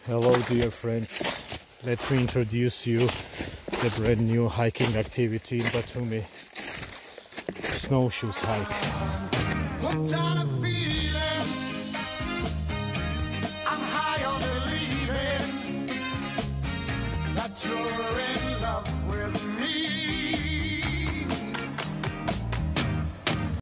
Hello dear friends, let me introduce you the brand new hiking activity in Batumi, snowshoes hike. Hooked on a feeling, I'm high on believing that you're